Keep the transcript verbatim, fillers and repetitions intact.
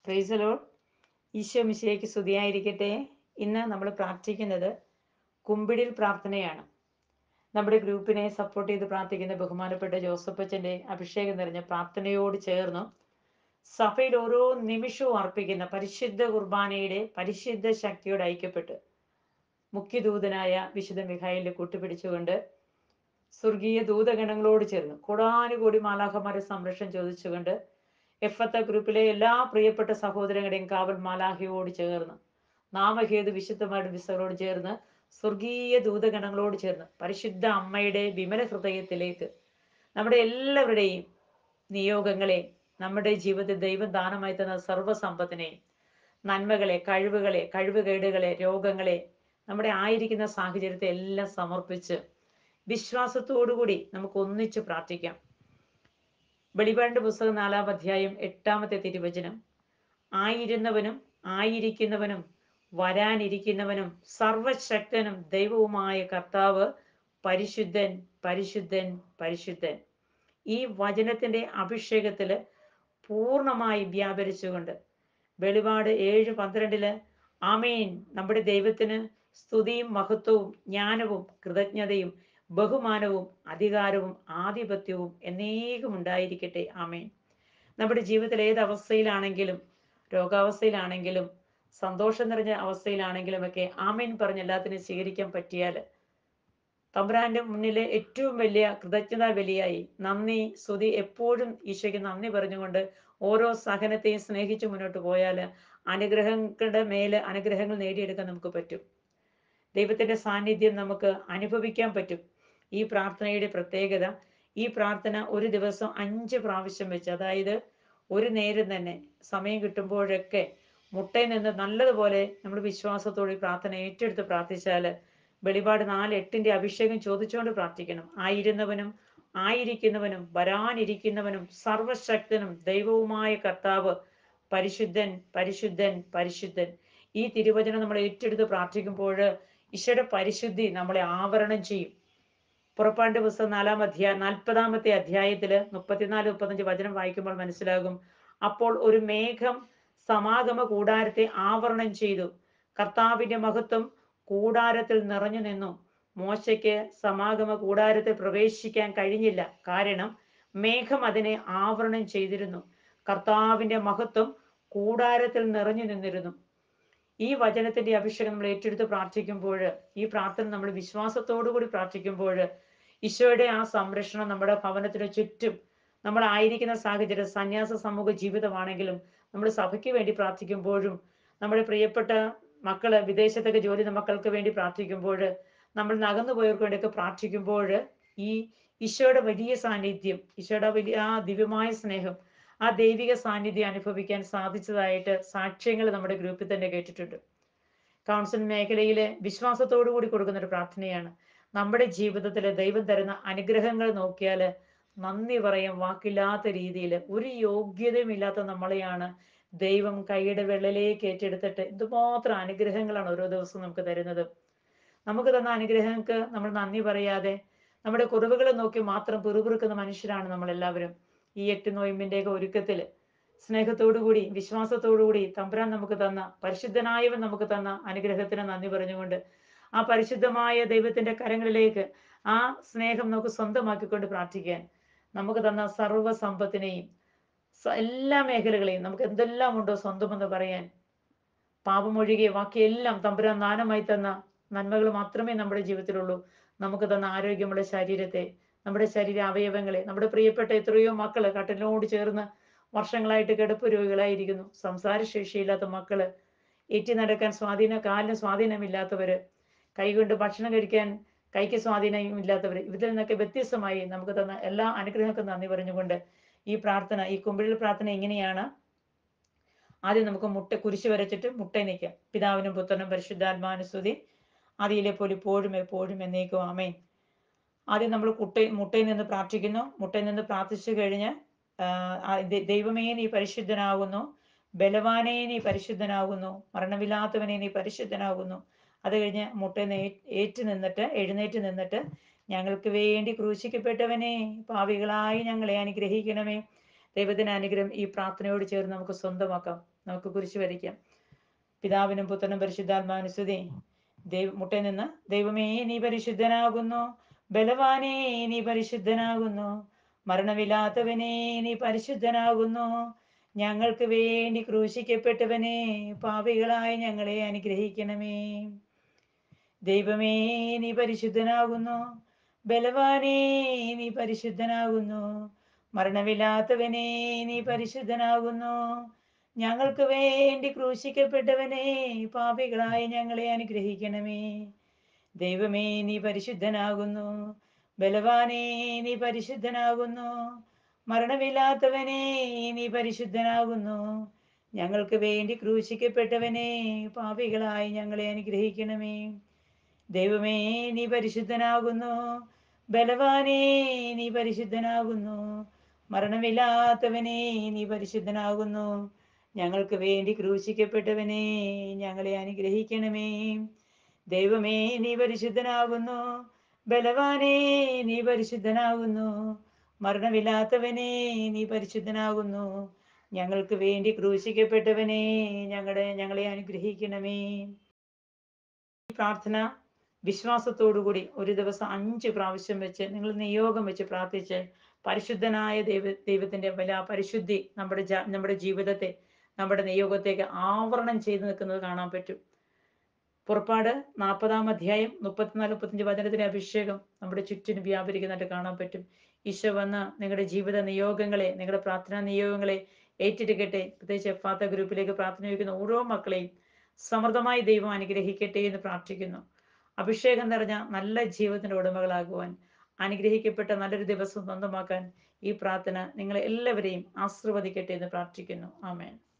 Praise the Lord. Isho മിശിഹായ്ക്ക് സ്തുതിയായിരിക്കട്ടെ. ഇന്ന് നമ്മൾ പ്രാർത്ഥിക്കുന്നത് കുമ്പിടിൽ പ്രാർത്ഥനയാണ്. നമ്മുടെ ഗ്രൂപ്പിനെ സപ്പോർട്ട് ചെയ്ത് പ്രാർത്ഥിക്കുന്ന ബഹുമാനപ്പെട്ട ജോസഫ് അച്ഛൻ്റെ അഭിഷേകം നിറഞ്ഞ പ്രാർത്ഥനയോട് ചേർന്ന് സഭയിൽ ഓരോ നിമിഷവും അർപ്പിക്കുന്ന പരിശുദ്ധ കുർബാനയുടെ പരിശുദ്ധ ശക്തിയോട് ഐക്യപ്പെട്ട് മുഖ്യദൂതനായ വിശുദ്ധ മിഖായിലിനെ കൂട്ടുപിടിച്ചുകൊണ്ട് സ്വർഗീയ ദൂതഗണങ്ങളോട് ചേർന്ന് കോടാനുകോടി മാലാഖമാരെ സംരക്ഷണം ചോദിച്ചുകൊണ്ട് എഫത്ത ഗ്രൂപ്പിലെ എല്ലാ പ്രിയപ്പെട്ട സഹോദരങ്ങളുടെയും കാവൽ മാലാഖയോട് ചേർന്ന് നാമഹേതു വിശുദ്ധമായിട്ട് വിസകളോട് ചേർന്ന് സ്വർഗീയ ദൂതഗണങ്ങളോട് ചേർന്ന് പരിശുദ്ധ അമ്മയുടെ വിമല ഹൃദയത്തിലേക്ക് നമ്മുടെ എല്ലാവരുടെയും നിയോഗങ്ങളെ, നമ്മുടെ ജീവിതത്തിൽ ദൈവം ദാനമായി തന്ന സർവ്വസമ്പത്തിനെയും, നന്മകളെ, കഴിവുകളെ, കഴിവുകേടുകളെ, രോഗങ്ങളെ, നമ്മുടെ ആയിരിക്കുന്ന സാഹചര്യത്തെ എല്ലാം സമർപ്പിച്ച് വിശ്വാസത്തോടുകൂടി നമുക്ക് ഒന്നിച്ച് പ്രാർത്ഥിക്കാം. വെളിപാടിന്റെ പുസ്തകം നാലാം അധ്യായം എട്ടാമത്തെ തിരുവചനം, ആയിരുന്നവനും ആയിരിക്കുന്നവനും വരാനിരിക്കുന്നവനും സർവശക്തനും ദൈവവുമായ കർത്താവ് പരിശുദ്ധൻ, പരിശുദ്ധൻ, പരിശുദ്ധൻ. ഈ വചനത്തിന്റെ അഭിഷേകത്തില് പൂർണ്ണമായി വ്യാപരിച്ചുകൊണ്ട് വെളിപാട് ഏഴ് പന്ത്രണ്ടില് ആമേൻ, നമ്മുടെ ദൈവത്തിന് സ്തുതിയും മഹത്വവും ജ്ഞാനവും കൃതജ്ഞതയും ബഹുമാനവും അധികാരവും ആധിപത്യവും എന്നേക്കും ഉണ്ടായിരിക്കട്ടെ. ആമേൻ. നമ്മുടെ ജീവിതത്തിൽ ഏത് അവസ്ഥയിലാണെങ്കിലും, രോഗാവസ്ഥയിലാണെങ്കിലും, സന്തോഷം നിറഞ്ഞ അവസ്ഥയിലാണെങ്കിലും ഒക്കെ ആമേൻ പറഞ്ഞ് എല്ലാത്തിനും സ്വീകരിക്കാൻ പറ്റിയാൽ തമ്പുരാന്റെ മുന്നിലെ ഏറ്റവും വലിയ കൃതജ്ഞതാ ബലിയായി നന്ദി സ്തുതി എപ്പോഴും ഈശോയ്ക്ക് നന്ദി പറഞ്ഞുകൊണ്ട് ഓരോ സഹനത്തെയും സ്നേഹിച്ച് മുന്നോട്ട് പോയാൽ അനുഗ്രഹങ്ങളുടെ മേലെ അനുഗ്രഹങ്ങൾ നേടിയെടുക്കാൻ നമുക്ക് പറ്റും. ദൈവത്തിന്റെ സാന്നിധ്യം നമുക്ക് അനുഭവിക്കാൻ പറ്റും. ഈ പ്രാർത്ഥനയുടെ പ്രത്യേകത, ഈ പ്രാർത്ഥന ഒരു ദിവസം അഞ്ച് പ്രാവശ്യം വെച്ച്, അതായത് ഒരു നേരം തന്നെ സമയം കിട്ടുമ്പോഴൊക്കെ മുട്ടയിൽ നിന്ന് നല്ലതുപോലെ നമ്മൾ വിശ്വാസത്തോടെ പ്രാർത്ഥന ഏറ്റെടുത്ത് പ്രാർത്ഥിച്ചാൽ വെളിപാട് നാല് എട്ടിന്റെ അഭിഷേകം ചോദിച്ചുകൊണ്ട് പ്രാർത്ഥിക്കണം. ആയിരുന്നവനും ആയിരിക്കുന്നവനും വരാനിരിക്കുന്നവനും സർവശക്തനും ദൈവവുമായ കർത്താവ് പരിശുദ്ധൻ, പരിശുദ്ധൻ, പരിശുദ്ധൻ. ഈ തിരുവചനം നമ്മൾ ഏറ്റെടുത്ത് പ്രാർത്ഥിക്കുമ്പോൾ ഈശോയുടെ പരിശുദ്ധി നമ്മളെ ആവരണം ചെയ്യും. പുറപ്പാടിന്റെ പുസ്തകം നാലാം അധ്യായം നാൽപ്പതാമത്തെ അധ്യായത്തില് മുപ്പത്തിനാല് മുപ്പത്തഞ്ച് വചനം വായിക്കുമ്പോൾ മനസ്സിലാകും. അപ്പോൾ ഒരു മേഘം സമാഗമ കൂടാരത്തെ ആവരണം ചെയ്തു, കർത്താവിന്റെ മഹത്വം കൂടാരത്തിൽ നിറഞ്ഞു നിന്നു. മോശയ്ക്ക് സമാഗമ കൂടാരത്തിൽ പ്രവേശിക്കാൻ കഴിഞ്ഞില്ല, കാരണം മേഘം അതിനെ ആവരണം ചെയ്തിരുന്നു. കർത്താവിന്റെ മഹത്വം കൂടാരത്തിൽ നിറഞ്ഞു നിന്നിരുന്നു. ഈ വചനത്തിന്റെ അഭിഷേകം നമ്മൾ ഏറ്റെടുത്ത് പ്രാർത്ഥിക്കുമ്പോൾ, ഈ പ്രാർത്ഥന നമ്മൾ വിശ്വാസത്തോടു കൂടി പ്രാർത്ഥിക്കുമ്പോൾ ഈശോയുടെ ആ സംരക്ഷണം നമ്മുടെ ഭവനത്തിന് ചുറ്റും, നമ്മളായിരിക്കുന്ന സാഹചര്യം സന്യാസ സമൂഹ ജീവിതമാണെങ്കിലും നമ്മൾ സഭയ്ക്ക് വേണ്ടി പ്രാർത്ഥിക്കുമ്പോഴും, നമ്മുടെ പ്രിയപ്പെട്ട മക്കള് വിദേശത്തൊക്കെ ജോലി ചെയ്യുന്ന മക്കൾക്ക് വേണ്ടി പ്രാർത്ഥിക്കുമ്പോൾ, നമ്മൾ നകന്നു പോയവർക്ക് വേണ്ടിയൊക്കെ പ്രാർത്ഥിക്കുമ്പോൾ ഈ ഈശോയുടെ വലിയ സാന്നിധ്യം, ഈശോയുടെ വലിയ ആ ദിവ്യമായ സ്നേഹം, ആ ദൈവിക സാന്നിധ്യം അനുഭവിക്കാൻ സാധിച്ചതായിട്ട് സാക്ഷ്യങ്ങൾ നമ്മുടെ ഗ്രൂപ്പിൽ തന്നെ കേട്ടിട്ടുണ്ട്. കൗൺസിൽ മേഖലയിലെ വിശ്വാസത്തോടു കൂടി കൊടുക്കുന്ന ഒരു പ്രാർത്ഥനയാണ്. നമ്മുടെ ജീവിതത്തിൽ ദൈവം തരുന്ന അനുഗ്രഹങ്ങൾ നോക്കിയാൽ നന്ദി പറയാൻ വാക്കില്ലാത്ത രീതിയിൽ, ഒരു യോഗ്യതയുമില്ലാത്ത നമ്മളെയാണ് ദൈവം കൈയുടെ വെള്ളലേക്ക് ഏറ്റെടുത്തിട്ട് എന്തുമാത്രം അനുഗ്രഹങ്ങളാണ് ഓരോ ദിവസവും നമുക്ക് തരുന്നത്. നമുക്ക് തന്ന അനുഗ്രഹങ്ങൾക്ക് നമ്മൾ നന്ദി പറയാതെ നമ്മുടെ കുറവുകൾ നോക്കി മാത്രം പിറുപിറുക്കുന്ന മനുഷ്യരാണ് നമ്മളെല്ലാവരും. ഈ എട്ട് നോയമ്പിൻ്റെയൊക്കെ ഒരുക്കത്തിൽ സ്നേഹത്തോടുകൂടി വിശ്വാസത്തോടുകൂടി തമ്പുരാൻ നമുക്ക് തന്ന, പരിശുദ്ധനായവൻ നമുക്ക് തന്ന അനുഗ്രഹത്തിന് നന്ദി പറഞ്ഞുകൊണ്ട് ആ പരിശുദ്ധമായ ദൈവത്തിന്റെ കരങ്ങളിലേക്ക് ആ സ്നേഹം നമുക്ക് സ്വന്തമാക്കിക്കൊണ്ട് പ്രാർത്ഥിക്കാൻ, നമുക്ക് തന്ന സർവ്വ സമ്പത്തിനെയും എല്ലാ മേഖലകളെയും, നമുക്ക് എന്തെല്ലാം ഉണ്ടോ സ്വന്തമെന്ന് പറയാൻ, പാപമൊഴികെ ബാക്കിയെല്ലാം തമ്പുരാൻ ദാനമായി തന്ന നന്മകൾ മാത്രമേ നമ്മുടെ ജീവിതത്തിലുള്ളൂ. നമുക്ക് തന്ന ആരോഗ്യമുള്ള ശരീരത്തെ, നമ്മുടെ ശരീര അവയവങ്ങളെ, നമ്മുടെ പ്രിയപ്പെട്ട എത്രയോ മക്കള് കട്ടിലിനോട് ചേർന്ന് വർഷങ്ങളായിട്ട് കിടപ്പ് രോഗികളായിരിക്കുന്നു. സംസാരശേഷിയില്ലാത്ത മക്കള്, ഏറ്റി നടക്കാൻ സ്വാധീനം, കാലിന് സ്വാധീനമില്ലാത്തവര്, കൈകൊണ്ട് ഭക്ഷണം കഴിക്കാൻ കൈക്ക് സ്വാധീനമില്ലാത്തവർ, ഇതിൽ നിന്നൊക്കെ വ്യത്യസ്തമായി നമുക്ക് തന്ന എല്ലാ അനുഗ്രഹങ്ങൾക്കും നന്ദി പറഞ്ഞുകൊണ്ട് ഈ പ്രാർത്ഥന, ഈ കുമ്പിളിൽ പ്രാർത്ഥന ഇങ്ങനെയാണ്. ആദ്യം നമുക്ക് മുട്ട കുരിശ് വരച്ചിട്ട് മുട്ട നിൽക്കാം. പിതാവിനും പുത്രനും പരിശുദ്ധാത്മാവിനും സ്തുതി, ആദിയിലെ പോലെ ഇപ്പോഴും എപ്പോഴും എന്നേക്കും ആമേൻ. ആദ്യം നമ്മൾ കുട്ട മുട്ടയിൽ നിന്ന് പ്രാർത്ഥിക്കുന്നു. മുട്ടയിൽ നിന്ന് പ്രാർത്ഥിച്ചു കഴിഞ്ഞ് ദൈവമേ നീ പരിശുദ്ധനാകുന്നു, ബലവാനെ നീ പരിശുദ്ധനാകുന്നു, മരണമില്ലാത്തവനെ നീ പരിശുദ്ധനാകുന്നു. അത് കഴിഞ്ഞ് മുട്ടയിൽ ഏറ്റു നിന്നിട്ട് എഴുന്നേറ്റ് നിന്നിട്ട് ഞങ്ങൾക്ക് വേണ്ടി ക്രൂശിക്കപ്പെട്ടവനെ, പാപികളായി ഞങ്ങളെ അനുഗ്രഹിക്കണമേ. ദൈവത്തിന്റെ അനുഗ്രഹം ഈ പ്രാർത്ഥനയോട് ചേർന്ന് നമുക്ക് സ്വന്തമാക്കാം. നമുക്ക് കുരിശ് വരയ്ക്കാം. പിതാവിനും പുത്രനും പരിശുദ്ധാത്മാവിനും സ്തുതി. ദൈവ മുട്ടയിൽ നിന്ന് ദൈവമേ നീ പരിശുദ്ധനാകുന്നു, ബലവാനേ നീ പരിശുദ്ധനാകുന്നു, മരണമില്ലാത്തവനേ നീ പരിശുദ്ധനാകുന്നു, ഞങ്ങൾക്ക് വേണ്ടി ക്രൂശിക്കപ്പെട്ടവനെ പാപികളായി ഞങ്ങളെ അനുഗ്രഹിക്കണമേ. ദൈവമേ നീ പരിശുദ്ധനാകുന്നു, ബലവാനേ നീ പരിശുദ്ധനാകുന്നു, മരണമില്ലാത്തവനേ നീ പരിശുദ്ധനാകുന്നു, ഞങ്ങൾക്ക് വേണ്ടി ക്രൂശിക്കപ്പെട്ടവനെ പാപികളായി ഞങ്ങളെ അനുഗ്രഹിക്കണമേ. ദൈവമേ നീ പരിശുദ്ധനാകുന്നു, ബലവാനേ നീ പരിശുദ്ധനാകുന്നു, മരണമില്ലാത്തവനേ നീ പരിശുദ്ധനാകുന്നു, ഞങ്ങൾക്ക് വേണ്ടി ക്രൂശിക്കപ്പെട്ടവനെ പാപികളായി ഞങ്ങളെ അനുഗ്രഹിക്കണമേ. ദൈവമേ നീ പരിശുദ്ധനാകുന്നു, ബലവാനേ നീ പരിശുദ്ധനാകുന്നു, മരണമില്ലാത്തവനേ നീ പരിശുദ്ധനാകുന്നു, ഞങ്ങൾക്ക് വേണ്ടി ക്രൂശിക്കപ്പെട്ടവനെ ഞങ്ങളെ അനുഗ്രഹിക്കണമേ. ദൈവമേ നീ പരിശുദ്ധനാകുന്നു, ബലവാനേ നീ പരിശുദ്ധനാകുന്നു, മരണമില്ലാത്തവനെ നീ പരിശുദ്ധനാകുന്നു, ഞങ്ങൾക്ക് വേണ്ടി ക്രൂശിക്കപ്പെട്ടവനെ ഞങ്ങളുടെ ഞങ്ങളെ അനുഗ്രഹിക്കണമേ. ഈ പ്രാർത്ഥന വിശ്വാസത്തോടുകൂടി ഒരു ദിവസം അഞ്ച് പ്രാവശ്യം വെച്ച് നിങ്ങൾ നിയോഗം വെച്ച് പ്രാർത്ഥിച്ച് പരിശുദ്ധനായ ദൈവ ദൈവത്തിന്റെ വില പരിശുദ്ധി നമ്മുടെ നമ്മുടെ ജീവിതത്തെ നമ്മുടെ നിയോഗത്തേക്ക് ആവരണം ചെയ്ത് നിൽക്കുന്നത് കാണാൻ പറ്റും. പുറപ്പാട് നാൽപ്പതാം അധ്യായം മുപ്പത്തിനാല് മുപ്പത്തഞ്ച് വചനത്തിന്റെ അഭിഷേകം നമ്മുടെ ചുറ്റിനും വ്യാപരിക്കുന്നതായിട്ട് കാണാൻ പറ്റും. ഈശോ വന്ന് നിങ്ങളുടെ ജീവിത നിയോഗങ്ങളെ, നിങ്ങളുടെ പ്രാർത്ഥനാ നിയോഗങ്ങളെ ഏറ്റെടുക്കട്ടെ. പ്രത്യേകിച്ച് എഫാത്ത ഗ്രൂപ്പിലേക്ക് പ്രാർത്ഥന വയ്ക്കുന്ന ഓരോ മക്കളെയും സമൃദ്ധമായി ദൈവം അനുഗ്രഹിക്കട്ടെ എന്ന് പ്രാർത്ഥിക്കുന്നു. അഭിഷേകം നിറഞ്ഞ നല്ല ജീവിതത്തിന്റെ ഉടമകളാകുവാൻ, അനുഗ്രഹിക്കപ്പെട്ട നല്ലൊരു ദിവസം സ്വന്തമാക്കാൻ ഈ പ്രാർത്ഥന നിങ്ങളെ എല്ലാവരെയും ആശീർവദിക്കട്ടെ എന്ന് പ്രാർത്ഥിക്കുന്നു. ആമേൻ.